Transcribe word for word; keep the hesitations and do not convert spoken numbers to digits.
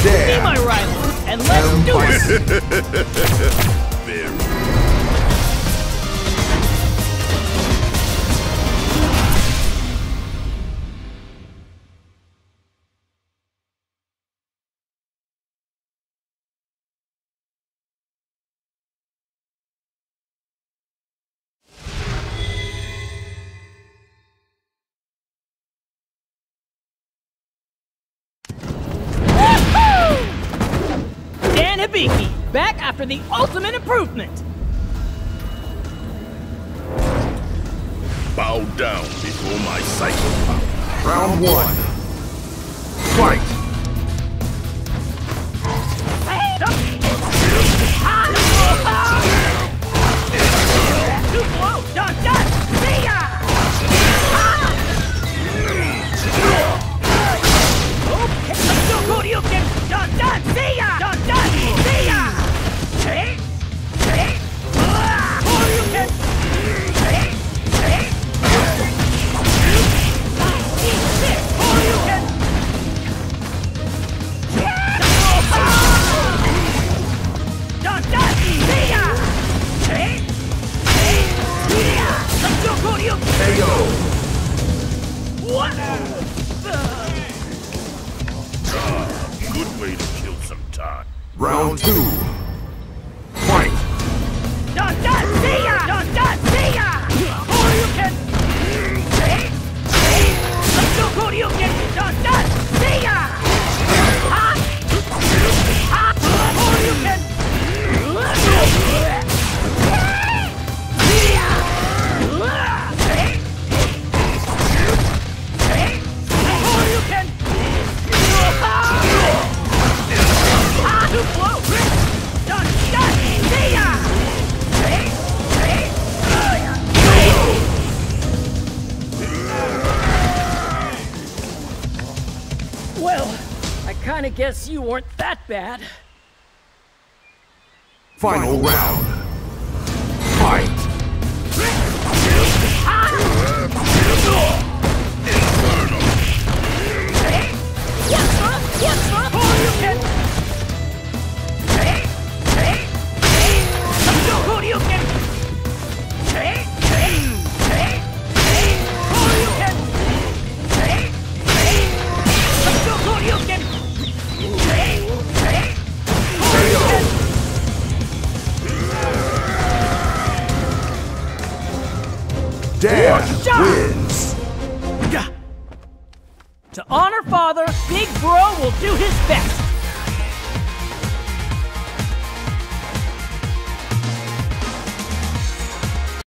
Be my rival, and let's do it! Very. Dan Hibiki, back after the ultimate improvement! Bow down before my psycho power. Round one. Fight! Too close! Done, done! See ya! Okay, let's go, Koryuken! Done, done! See ya! Done, done! See ya! Hey! Hey! Koryuken! Hey! Hey! Eat this, Koryuken! Done, done! See ya! Hey! Hey! Let's go, Koryuken! K O! What? Good way to kill some time. Round two. Fight! Done, done, see ya! Done, done, see ya! Koryuken! Hey! Hey! Let's go, Koryuken! Done, done, see ya! Ha! Ha! Koryuken! See ya! Hey! Hey! Koryuken! Ah! Too close! Done, done, see ya! Hey! Hey! Well, I kinda guess you weren't that bad. Final round. Fight! Hey! What's up? What's up? Koryuken! Hey! Hey! Hey! Let's go, Koryuken! Hey! Hey! Hey! Hey! Koryuken! Hey! Hey! Let's go, Koryuken! Hey! Hey! Koryuken! Dan Shot! wins! To honor father, Big Bro will do his best.